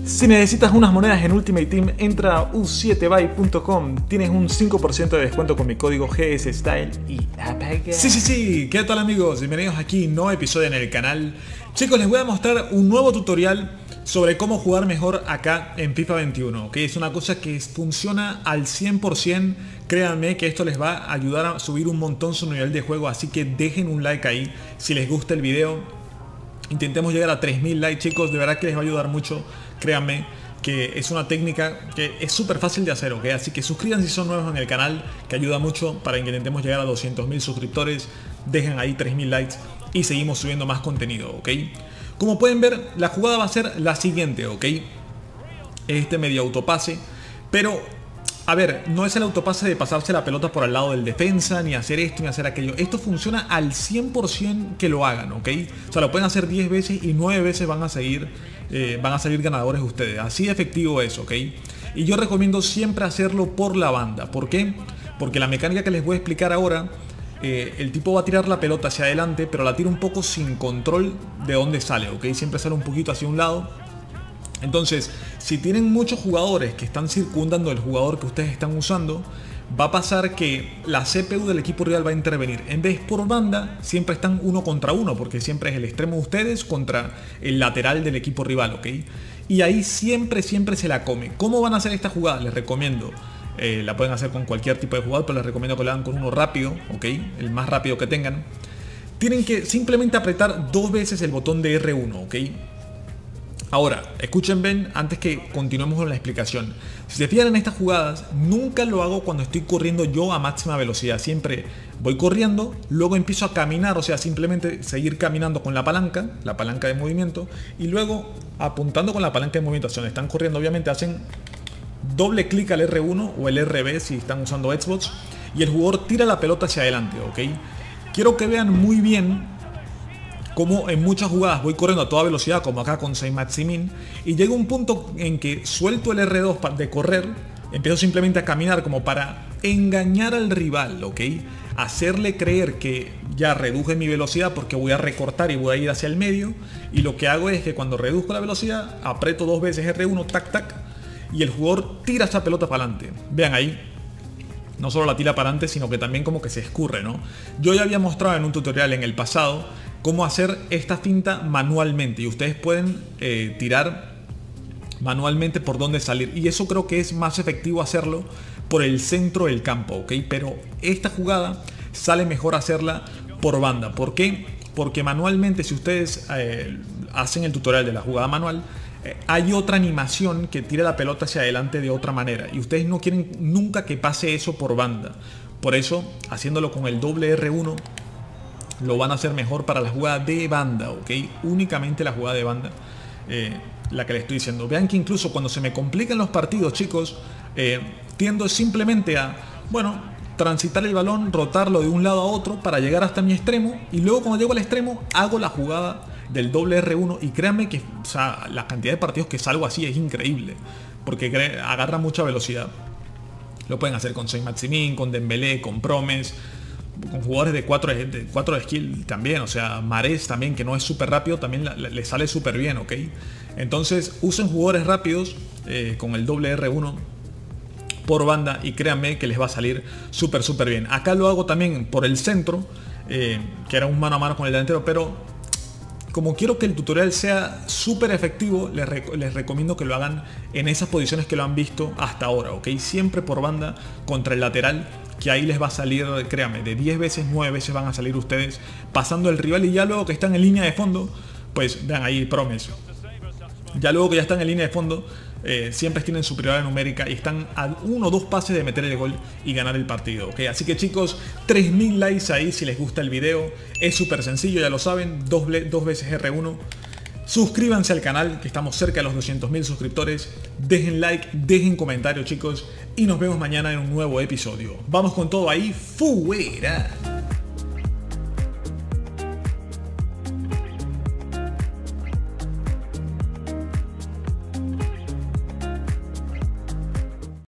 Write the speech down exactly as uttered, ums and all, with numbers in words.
Si necesitas unas monedas en Ultimate Team, entra a u siete buy punto com. Tienes un cinco por ciento de descuento con mi código G S Style y apaga. Sí, sí, sí. ¿Qué tal, amigos? Bienvenidos aquí, nuevo episodio en el canal. Chicos, les voy a mostrar un nuevo tutorial sobre cómo jugar mejor acá en FIFA veintiuno, ¿ok? Es una cosa que funciona al cien por cien. Créanme que esto les va a ayudar a subir un montón su nivel de juego, así que dejen un like ahí si les gusta el video. Intentemos llegar a tres mil likes, chicos, de verdad que les va a ayudar mucho. Créanme que es una técnica que es súper fácil de hacer, ¿ok? Así que suscríbanse si son nuevos en el canal, que ayuda mucho para que intentemos llegar a doscientos mil suscriptores. Dejen ahí tres mil likes y seguimos subiendo más contenido, ¿ok? Como pueden ver, la jugada va a ser la siguiente, ¿ok? Este medio autopase, pero a ver, no es el autopase de pasarse la pelota por al lado del defensa, ni hacer esto, ni hacer aquello. Esto funciona al cien por cien que lo hagan, ¿ok? O sea, lo pueden hacer diez veces y nueve veces van a seguir, eh, van a salir ganadores ustedes. Así de efectivo es, ¿ok? Y yo recomiendo siempre hacerlo por la banda. ¿Por qué? Porque la mecánica que les voy a explicar ahora, eh, el tipo va a tirar la pelota hacia adelante, pero la tira un poco sin control de dónde sale, ¿ok? Siempre sale un poquito hacia un lado. Entonces, si tienen muchos jugadores que están circundando el jugador que ustedes están usando, va a pasar que la C P U del equipo rival va a intervenir. En vez por banda, siempre están uno contra uno, porque siempre es el extremo de ustedes contra el lateral del equipo rival, ¿ok? Y ahí siempre, siempre se la come. ¿Cómo van a hacer esta jugada? Les recomiendo, eh, la pueden hacer con cualquier tipo de jugador, pero les recomiendo que lo hagan con uno rápido, ¿ok? El más rápido que tengan. Tienen que simplemente apretar dos veces el botón de R uno, ¿ok? Ahora, escuchen bien antes que continuemos con la explicación. Si se fijan en estas jugadas, nunca lo hago cuando estoy corriendo yo a máxima velocidad. Siempre voy corriendo, luego empiezo a caminar, o sea, simplemente seguir caminando con la palanca, la palanca de movimiento, y luego apuntando con la palanca de movimiento. Si están corriendo, obviamente hacen doble clic al R uno o el R B si están usando Xbox, y el jugador tira la pelota hacia adelante, ¿ok? Quiero que vean muy bien como en muchas jugadas voy corriendo a toda velocidad, como acá con Saint-Maximin, y llega un punto en que suelto el R dos de correr, empiezo simplemente a caminar como para engañar al rival, ¿ok? Hacerle creer que ya reduje mi velocidad porque voy a recortar y voy a ir hacia el medio, y lo que hago es que cuando reduzco la velocidad, aprieto dos veces R uno, tac, tac, y el jugador tira esa pelota para adelante. Vean ahí. No solo la tira para adelante, sino que también como que se escurre, ¿no? Yo ya había mostrado en un tutorial en el pasado cómo hacer esta finta manualmente, y ustedes pueden eh, tirar manualmente por dónde salir, y eso creo que es más efectivo hacerlo por el centro del campo, ¿ok? Pero esta jugada sale mejor hacerla por banda. ¿Por qué? Porque manualmente, si ustedes eh, hacen el tutorial de la jugada manual, eh, hay otra animación que tira la pelota hacia adelante de otra manera, y ustedes no quieren nunca que pase eso por banda. Por eso, haciéndolo con el doble R uno, lo van a hacer mejor para la jugada de banda, ¿ok? Únicamente la jugada de banda, eh, la que les estoy diciendo. Vean que incluso cuando se me complican los partidos, chicos, eh, tiendo simplemente a, bueno, transitar el balón, rotarlo de un lado a otro para llegar hasta mi extremo, y luego cuando llego al extremo hago la jugada del doble R uno, y créanme que, o sea, la cantidad de partidos que salgo así es increíble, porque agarra mucha velocidad. Lo pueden hacer con Saint-Maximin, con Dembélé, con Promes, con jugadores de cuatro de skill también, o sea, Mahrez también, que no es súper rápido, también la, la, le sale súper bien, ¿ok? Entonces usen jugadores rápidos eh, con el doble R uno por banda, y créanme que les va a salir súper súper bien. Acá lo hago también por el centro, eh, que era un mano a mano con el delantero, pero como quiero que el tutorial sea súper efectivo, les, rec les recomiendo que lo hagan en esas posiciones que lo han visto hasta ahora, ¿ok? Siempre por banda contra el lateral, que ahí les va a salir, créanme, de diez veces, nueve veces van a salir ustedes pasando el rival, y ya luego que están en línea de fondo, pues vean ahí Promes. Ya luego que ya están en línea de fondo, eh, siempre tienen superioridad numérica y están a uno o dos pases de meter el gol y ganar el partido, ¿ok? Así que, chicos, tres mil likes ahí si les gusta el video. Es súper sencillo, ya lo saben, dos, dos veces R uno. Suscríbanse al canal, que estamos cerca de los doscientos mil suscriptores. Dejen like, dejen comentario, chicos, y nos vemos mañana en un nuevo episodio. Vamos con todo ahí, fuera.